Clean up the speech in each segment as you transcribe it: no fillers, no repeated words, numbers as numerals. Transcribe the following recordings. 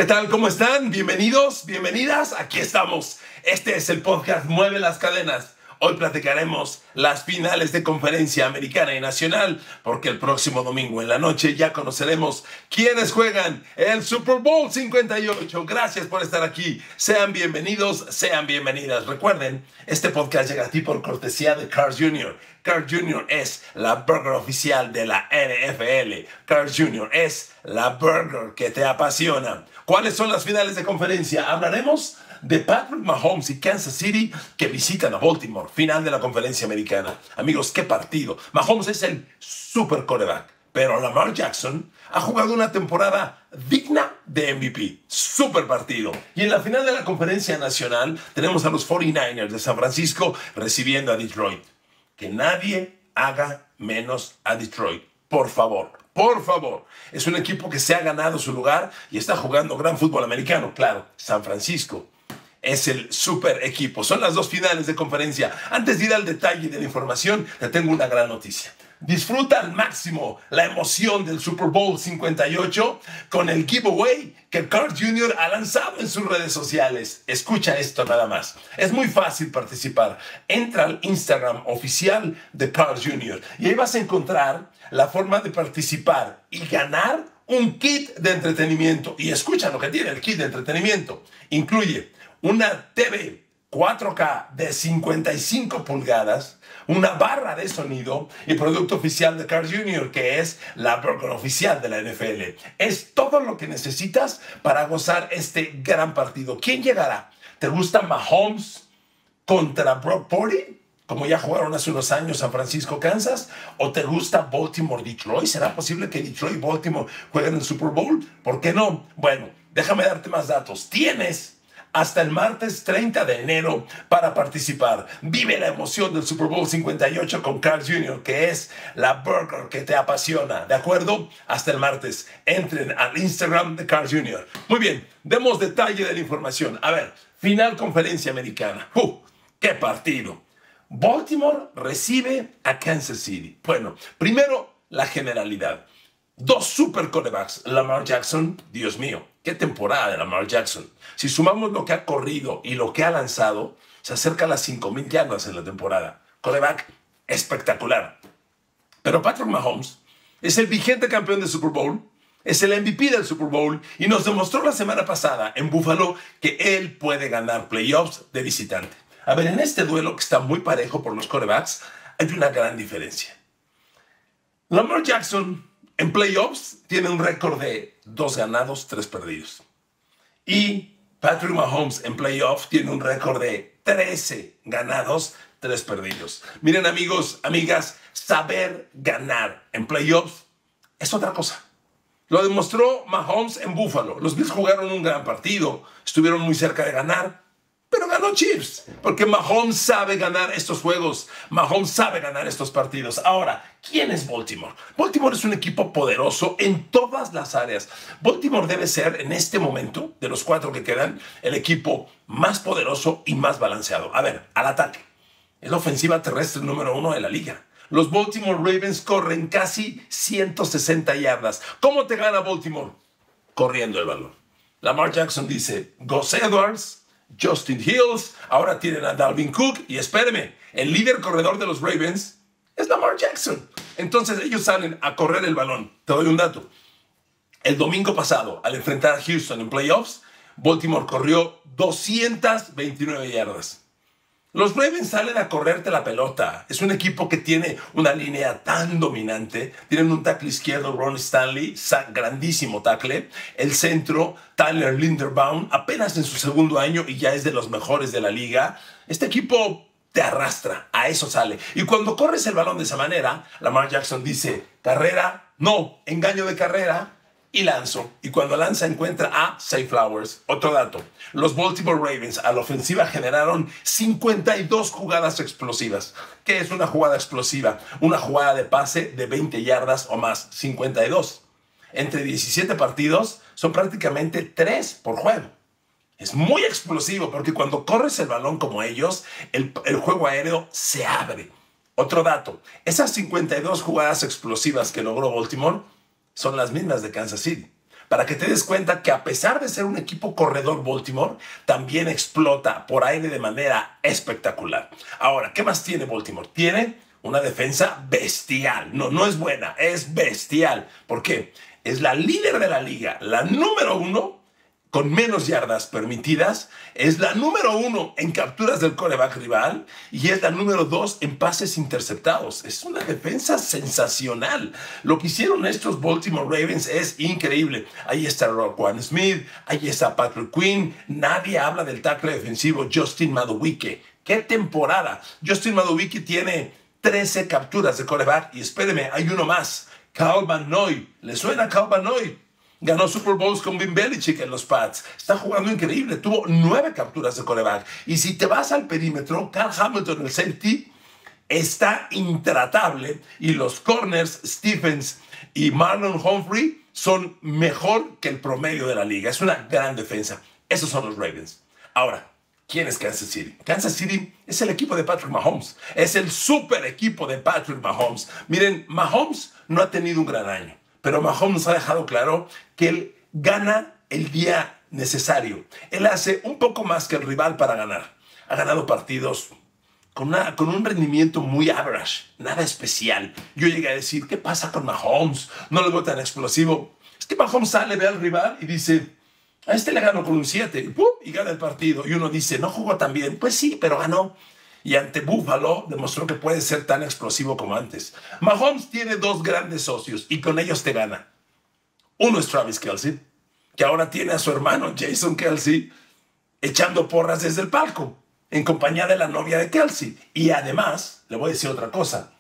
¿Qué tal? ¿Cómo están? Bienvenidos, bienvenidas. Aquí estamos. Este es el podcast Mueve las Cadenas. Hoy platicaremos las finales de conferencia americana y nacional, porque el próximo domingo en la noche ya conoceremos quiénes juegan el Super Bowl 58. Gracias por estar aquí. Sean bienvenidos, sean bienvenidas. Recuerden, este podcast llega a ti por cortesía de Carl's Jr. Carl's Jr. es la burger oficial de la NFL. Carl's Jr. es la burger que te apasiona. ¿Cuáles son las finales de conferencia? Hablaremos de Patrick Mahomes y Kansas City que visitan a Baltimore, final de la conferencia americana. Amigos, qué partido. Mahomes es el super quarterback, pero Lamar Jackson ha jugado una temporada digna de MVP. Super partido. Y en la final de la conferencia nacional tenemos a los 49ers de San Francisco recibiendo a Detroit. Que nadie haga menos a Detroit. Por favor. Por favor, es un equipo que se ha ganado su lugar y está jugando gran fútbol americano. Claro, San Francisco es el super equipo. Son las dos finales de conferencia. Antes de ir al detalle de la información, te tengo una gran noticia. Disfruta al máximo la emoción del Super Bowl 58 con el giveaway que Carl's Jr. ha lanzado en sus redes sociales. Escucha esto nada más. Es muy fácil participar. Entra al Instagram oficial de Carl's Jr. y ahí vas a encontrar la forma de participar y ganar un kit de entretenimiento. Y escucha lo que tiene el kit de entretenimiento. Incluye una TV 4K de 55 pulgadas, una barra de sonido y producto oficial de Carl's Jr., que es la burger oficial de la NFL. Es todo lo que necesitas para gozar este gran partido. ¿Quién llegará? ¿Te gusta Mahomes contra Brock Purdy, como ya jugaron hace unos años San Francisco, Kansas? ¿O te gusta Baltimore, Detroit? ¿Será posible que Detroit y Baltimore jueguen el Super Bowl? ¿Por qué no? Bueno, déjame darte más datos. Tienes hasta el martes 30 de enero para participar. Vive la emoción del Super Bowl 58 con Carl's Jr., que es la burger que te apasiona. ¿De acuerdo? Hasta el martes. Entren al Instagram de Carl's Jr. Muy bien, demos detalle de la información. A ver, final conferencia americana. ¡Qué partido! Baltimore recibe a Kansas City. Bueno, primero la generalidad. Dos super quarterbacks. Lamar Jackson, Dios mío, qué temporada de Lamar Jackson. Si sumamos lo que ha corrido y lo que ha lanzado, se acerca a las 5,000 yardas en la temporada. Quarterback espectacular. Pero Patrick Mahomes es el vigente campeón del Super Bowl, es el MVP del Super Bowl y nos demostró la semana pasada en Buffalo que él puede ganar playoffs de visitante. A ver, en este duelo que está muy parejo por los quarterbacks, hay una gran diferencia. Lamar Jackson en playoffs tiene un récord de 2 ganados, 3 perdidos. Y Patrick Mahomes en playoffs tiene un récord de 13 ganados, 3 perdidos. Miren, amigos, amigas, saber ganar en playoffs es otra cosa. Lo demostró Mahomes en Buffalo. Los Bills jugaron un gran partido, estuvieron muy cerca de ganar, pero ganó Chiefs, porque Mahomes sabe ganar estos juegos. Mahomes sabe ganar estos partidos. Ahora, ¿quién es Baltimore? Baltimore es un equipo poderoso en todas las áreas. Baltimore debe ser, en este momento, de los 4 que quedan, el equipo más poderoso y más balanceado. A ver, al ataque. Es la ofensiva terrestre número 1 de la liga. Los Baltimore Ravens corren casi 160 yardas. ¿Cómo te gana Baltimore? Corriendo el balón. Lamar Jackson dice, Gus Edwards, Justin Hills, ahora tienen a Dalvin Cook y espéreme, el líder corredor de los Ravens es Lamar Jackson. Entonces ellos salen a correr el balón. Te doy un dato. El domingo pasado, al enfrentar a Houston en playoffs, Baltimore corrió 229 yardas. Los Ravens salen a correrte la pelota. Es un equipo que tiene una línea tan dominante. Tienen un tackle izquierdo, Ron Stanley, grandísimo tackle. El centro, Tyler Linderbaum, apenas en su segundo año y ya es de los mejores de la liga. Este equipo te arrastra, a eso sale. Y cuando corres el balón de esa manera, Lamar Jackson dice, carrera, no, engaño de carrera, y lanzo. Y cuando lanza encuentra a Zay Flowers. Otro dato. Los Baltimore Ravens a la ofensiva generaron 52 jugadas explosivas. ¿Qué es una jugada explosiva? Una jugada de pase de 20 yardas o más. 52. Entre 17 partidos son prácticamente 3 por juego. Es muy explosivo porque cuando corres el balón como ellos, el juego aéreo se abre. Otro dato. Esas 52 jugadas explosivas que logró Baltimore son las mismas de Kansas City. para que te des cuenta que a pesar de ser un equipo corredor Baltimore, también explota por aire de manera espectacular. Ahora, ¿qué más tiene Baltimore? Tiene una defensa bestial. No es buena, es bestial. ¿Por qué? Es la líder de la liga, la número 1 con menos yardas permitidas, es la número 1 en capturas del quarterback rival y es la número 2 en pases interceptados. Es una defensa sensacional. Lo que hicieron estos Baltimore Ravens es increíble. Ahí está Roquan Smith, ahí está Patrick Queen. Nadie habla del tackle defensivo Justin Madubuike. ¡Qué temporada! Justin Madubuike tiene 13 capturas de quarterback y espéreme, hay uno más. Kyle Van Noy. ¿Le suena Kyle Van Noy? Ganó Super Bowls con Bill Belichick en los Pats. Está jugando increíble. Tuvo 9 capturas de quarterback. Y si te vas al perímetro, Carl Hamilton, el safety, está intratable. Y los corners, Stephens y Marlon Humphrey, son mejor que el promedio de la liga. Es una gran defensa. Esos son los Ravens. Ahora, ¿quién es Kansas City? Kansas City es el equipo de Patrick Mahomes. Es el super equipo de Patrick Mahomes. Miren, Mahomes no ha tenido un gran año. Pero Mahomes nos ha dejado claro que él gana el día necesario. Él hace un poco más que el rival para ganar. Ha ganado partidos con un rendimiento muy average, nada especial. Yo llegué a decir, ¿qué pasa con Mahomes? No lo veo tan explosivo. Es que Mahomes sale, ve al rival y dice, a este le gano con un 7 y gana el partido. Y uno dice, no jugó tan bien. Pues sí, pero ganó. Y ante Buffalo demostró que puede ser tan explosivo como antes. Mahomes tiene 2 grandes socios y con ellos te gana. Uno es Travis Kelce, que ahora tiene a su hermano Jason Kelce echando porras desde el palco, en compañía de la novia de Kelce. Y además, le voy a decir otra cosa,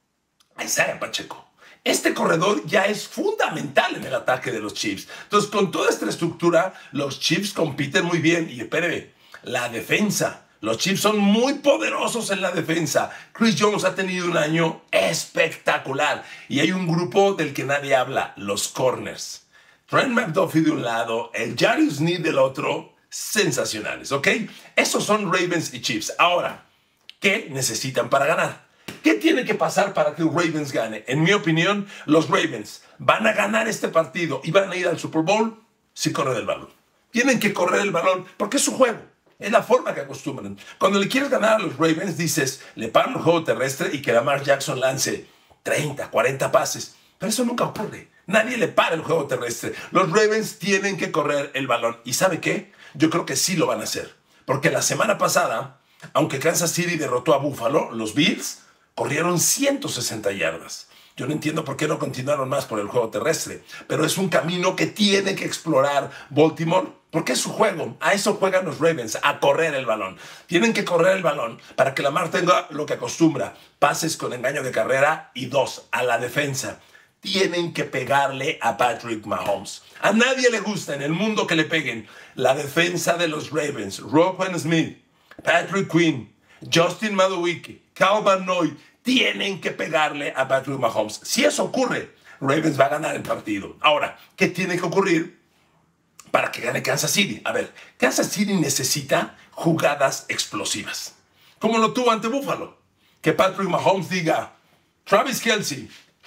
Isaiah Pacheco. Este corredor ya es fundamental en el ataque de los Chiefs. Entonces, con toda esta estructura, los Chiefs compiten muy bien. Y espéreme, la defensa. Los Chiefs son muy poderosos en la defensa. Chris Jones ha tenido un año espectacular. Y hay un grupo del que nadie habla, los corners. Trent McDuffie de un lado, el Jarius Sneed del otro, sensacionales, ¿ok? Esos son Ravens y Chiefs. Ahora, ¿qué necesitan para ganar? ¿Qué tiene que pasar para que Ravens gane? En mi opinión, los Ravens van a ganar este partido y van a ir al Super Bowl si corren el balón. Tienen que correr el balón porque es su juego. Es la forma que acostumbran. Cuando le quieres ganar a los Ravens, dices, le paran el juego terrestre y que Lamar Jackson lance 30, 40 pases. Pero eso nunca ocurre. Nadie le para el juego terrestre. Los Ravens tienen que correr el balón. ¿Y sabe qué? Yo creo que sí lo van a hacer. Porque la semana pasada, aunque Kansas City derrotó a Buffalo, los Bills corrieron 160 yardas. Yo no entiendo por qué no continuaron más por el juego terrestre, pero es un camino que tiene que explorar Baltimore, porque es su juego. A eso juegan los Ravens, a correr el balón. Tienen que correr el balón para que Lamar tenga lo que acostumbra, pases con engaño de carrera y 2, a la defensa. Tienen que pegarle a Patrick Mahomes. A nadie le gusta en el mundo que le peguen. La defensa de los Ravens, Roquan Smith, Patrick Queen, Justin Madubuike, Kyle Van Noy, tienen que pegarle a Patrick Mahomes. Si eso ocurre, Ravens va a ganar el partido. Ahora, ¿qué tiene que ocurrir para que gane Kansas City? A ver, Kansas City necesita jugadas explosivas, como lo tuvo ante Buffalo. Que Patrick Mahomes diga, Travis Kelce,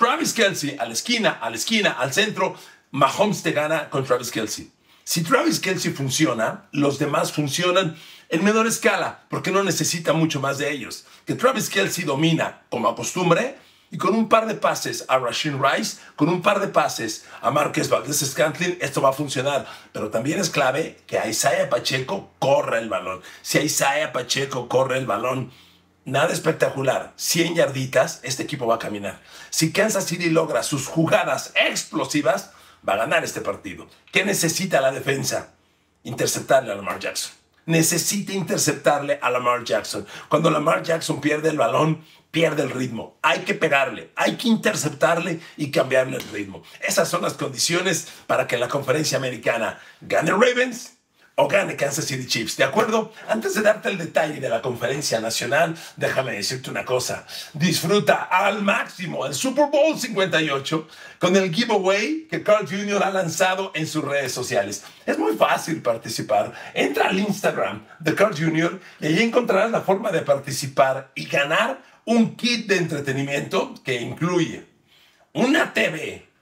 a la esquina, al centro. Mahomes te gana con Travis Kelce. Si Travis Kelce funciona, los demás funcionan en menor escala, porque no necesita mucho más de ellos. Que Travis Kelce domina como acostumbre y con un par de pases a Rashee Rice, con un par de pases a Marquez Valdes-Scantling, esto va a funcionar. Pero también es clave que a Isaiah Pacheco corra el balón. Si a Isaiah Pacheco corre el balón, nada espectacular, 100 yarditas, este equipo va a caminar. Si Kansas City logra sus jugadas explosivas, va a ganar este partido. ¿Qué necesita la defensa? Interceptarle a Lamar Jackson. Necesita interceptarle a Lamar Jackson. Cuando Lamar Jackson pierde el balón, pierde el ritmo. Hay que pegarle, hay que interceptarle y cambiarle el ritmo. Esas son las condiciones para que en la conferencia americana gane Ravens o gane Kansas City Chiefs, ¿de acuerdo? Antes de darte el detalle de la conferencia nacional, déjame decirte una cosa. Disfruta al máximo el Super Bowl 58 con el giveaway que Carl Jr. ha lanzado en sus redes sociales. Es muy fácil participar. Entra al Instagram de Carl Jr. y allí encontrarás la forma de participar y ganar un kit de entretenimiento que incluye una TV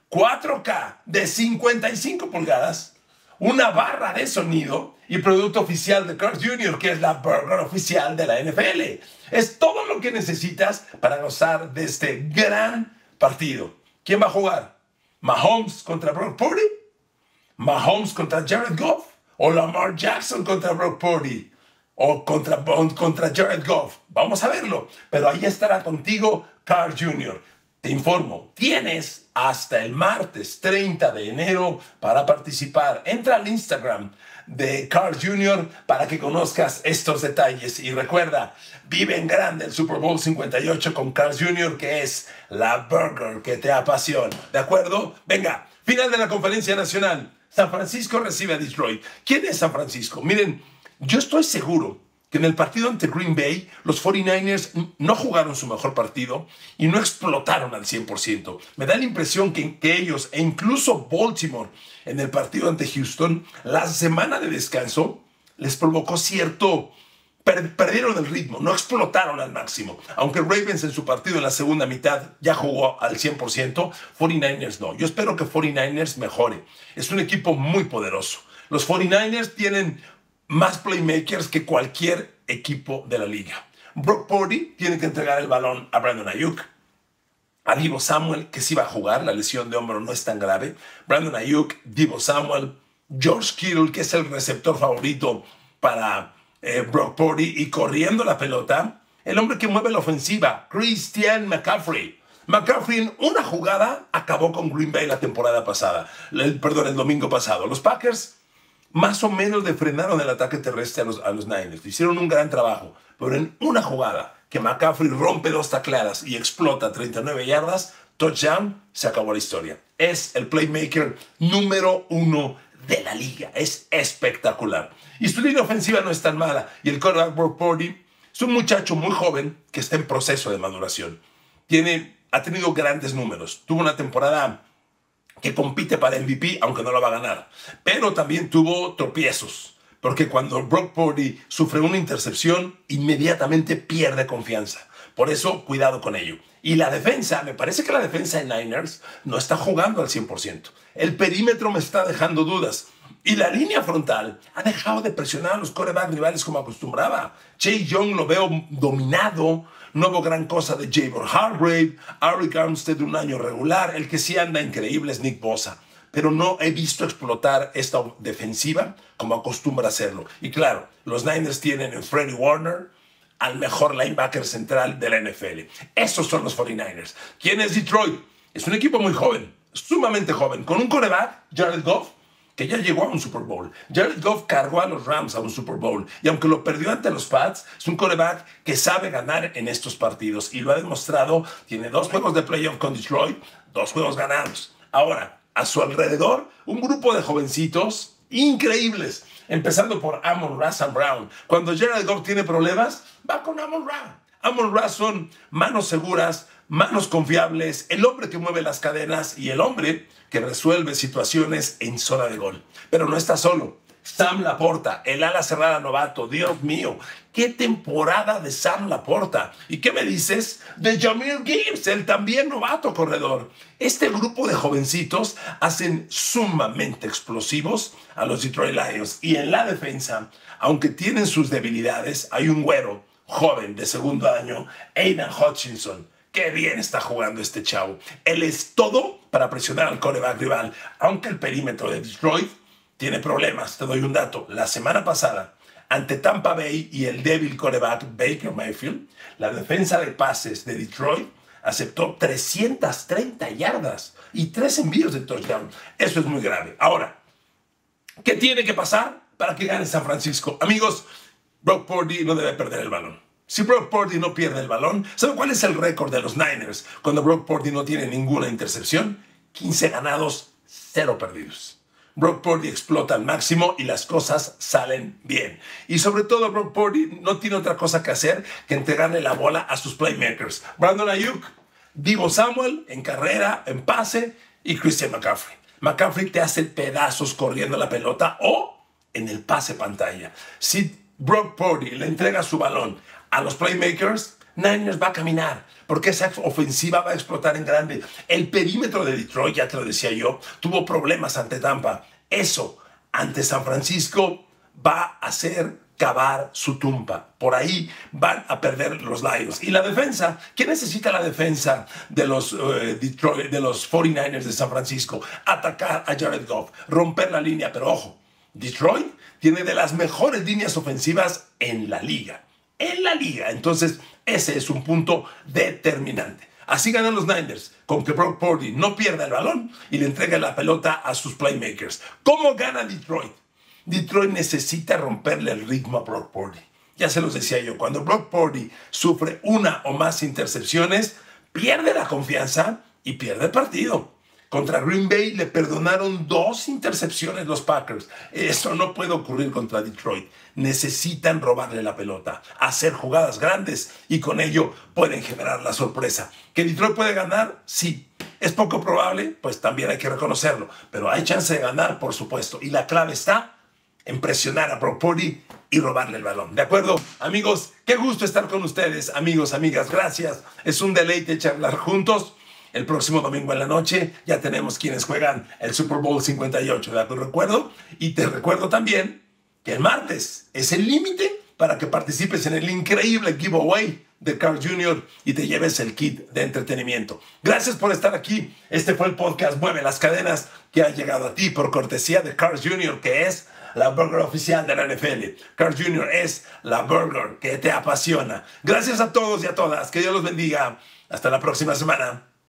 4K de 55 pulgadas, una barra de sonido y producto oficial de Carl's Jr., que es la burger oficial de la NFL. Es todo lo que necesitas para gozar de este gran partido. ¿Quién va a jugar? ¿Mahomes contra Brock Purdy? ¿Mahomes contra Jared Goff? ¿O Lamar Jackson contra Brock Purdy? ¿O contra Jared Goff? Vamos a verlo. Pero ahí estará contigo Carl Jr. Te informo, tienes hasta el martes 30 de enero para participar. Entra al Instagram de Carl Jr. para que conozcas estos detalles. Y recuerda, vive en grande el Super Bowl 58 con Carl Jr., que es la burger que te apasiona. ¿De acuerdo? Venga, final de la conferencia nacional. San Francisco recibe a Detroit. ¿Quién es San Francisco? Miren, yo estoy seguro que en el partido ante Green Bay, los 49ers no jugaron su mejor partido y no explotaron al 100%. Me da la impresión que ellos, e incluso Baltimore, en el partido ante Houston, la semana de descanso les provocó cierto... Perdieron el ritmo, no explotaron al máximo. Aunque Ravens en su partido en la segunda mitad ya jugó al 100%, 49ers no. Yo espero que 49ers mejore. Es un equipo muy poderoso. Los 49ers tienen más playmakers que cualquier equipo de la liga. Brock Purdy tiene que entregar el balón a Brandon Ayuk, a Deebo Samuel, que sí va a jugar, la lesión de hombro no es tan grave. Brandon Ayuk, Deebo Samuel, George Kittle, que es el receptor favorito para Brock Purdy, y corriendo la pelota, el hombre que mueve la ofensiva, Christian McCaffrey. McCaffrey en una jugada acabó con Green Bay la temporada pasada, el domingo pasado. Los Packers más o menos le frenaron el ataque terrestre a los Niners. Hicieron un gran trabajo, pero en una jugada que McCaffrey rompe 2 tacleadas y explota 39 yardas, touchdown, se acabó la historia. Es el playmaker número 1 de la liga. Es espectacular. Y su línea ofensiva no es tan mala. Y el quarterback Brock Purdy es un muchacho muy joven que está en proceso de maduración. Ha tenido grandes números. Tuvo una temporada que compite para MVP, aunque no la va a ganar. Pero también tuvo tropiezos, porque cuando Brock Purdy sufre una intercepción, inmediatamente pierde confianza. Por eso, cuidado con ello. Y la defensa, me parece que la defensa de Niners no está jugando al 100%. El perímetro me está dejando dudas. Y la línea frontal ha dejado de presionar a los quarterbacks rivales como acostumbraba. Chase Young lo veo dominado. No hubo gran cosa de Javon Hargrave, Arik Armstead de un año regular. El que sí anda increíble es Nick Bosa. Pero no he visto explotar esta defensiva como acostumbra hacerlo. Y claro, los Niners tienen en Freddie Warner al mejor linebacker central de la NFL. Esos son los 49ers. ¿Quién es Detroit? Es un equipo muy joven, sumamente joven, con un quarterback, Jared Goff, que ya llegó a un Super Bowl. Jared Goff cargó a los Rams a un Super Bowl, y aunque lo perdió ante los Pats, es un quarterback que sabe ganar en estos partidos, y lo ha demostrado. Tiene 2 juegos de playoff con Detroit, 2 juegos ganados. Ahora, a su alrededor, un grupo de jovencitos increíbles, empezando por Amon-Ra St. Brown. Cuando Jared Goff tiene problemas, va con Amon-Ra. Amon-Ra son manos seguras, manos confiables, el hombre que mueve las cadenas y el hombre que resuelve situaciones en zona de gol. Pero no está solo. Sam Laporta, el ala cerrada novato. Dios mío, qué temporada de Sam Laporta. ¿Y qué me dices de Jahmyr Gibbs, el también novato corredor? Este grupo de jovencitos hacen sumamente explosivos a los Detroit Lions. Y en la defensa, aunque tienen sus debilidades, hay un güero joven de segundo año, Aidan Hutchinson. Qué bien está jugando este chavo. Él es todo para presionar al quarterback rival, aunque el perímetro de Detroit tiene problemas. Te doy un dato. La semana pasada, ante Tampa Bay y el débil quarterback Baker Mayfield, la defensa de pases de Detroit aceptó 330 yardas y 3 envíos de touchdown. Eso es muy grave. Ahora, ¿qué tiene que pasar para que gane San Francisco? Amigos, Brock Purdy no debe perder el balón. Si Brock Purdy no pierde el balón, ¿sabe cuál es el récord de los Niners cuando Brock Purdy no tiene ninguna intercepción? 15 ganados, 0 perdidos. Brock Purdy explota al máximo y las cosas salen bien. Y sobre todo Brock Purdy no tiene otra cosa que hacer que entregarle la bola a sus playmakers. Brandon Ayuk, Deebo Samuel en carrera, en pase, y Christian McCaffrey. McCaffrey te hace pedazos corriendo la pelota o en el pase pantalla. Si Brock Purdy le entrega su balón a los playmakers, Niners va a caminar, porque esa ofensiva va a explotar en grande. El perímetro de Detroit, ya te lo decía yo, tuvo problemas ante Tampa. Eso, ante San Francisco, va a hacer cavar su tumba. Por ahí van a perder los Lions. Y la defensa, ¿qué necesita la defensa de los Detroit, de los 49ers de San Francisco? Atacar a Jared Goff, romper la línea. Pero ojo, Detroit tiene de las mejores líneas ofensivas en la liga. En la liga. Entonces, ese es un punto determinante. Así ganan los Niners, con que Brock Purdy no pierda el balón y le entregue la pelota a sus playmakers. ¿Cómo gana Detroit? Detroit necesita romperle el ritmo a Brock Purdy. Ya se los decía yo, cuando Brock Purdy sufre una o más intercepciones, pierde la confianza y pierde el partido. Contra Green Bay le perdonaron 2 intercepciones los Packers. Eso no puede ocurrir contra Detroit. Necesitan robarle la pelota, hacer jugadas grandes y con ello pueden generar la sorpresa. ¿Que Detroit puede ganar? Sí. ¿Es poco probable? Pues también hay que reconocerlo. Pero hay chance de ganar, por supuesto. Y la clave está en presionar a Brock Purdy y robarle el balón. ¿De acuerdo? Amigos, qué gusto estar con ustedes. Amigos, amigas, gracias. Es un deleite charlar juntos. El próximo domingo en la noche ya tenemos quienes juegan el Super Bowl 58, ¿de acuerdo? Recuerdo. Y te recuerdo también que el martes es el límite para que participes en el increíble giveaway de Carl Jr. y te lleves el kit de entretenimiento. Gracias por estar aquí. Este fue el podcast Mueve las Cadenas, que ha llegado a ti por cortesía de Carl Jr., que es la burger oficial de la NFL. Carl Jr. es la burger que te apasiona. Gracias a todos y a todas. Que Dios los bendiga. Hasta la próxima semana.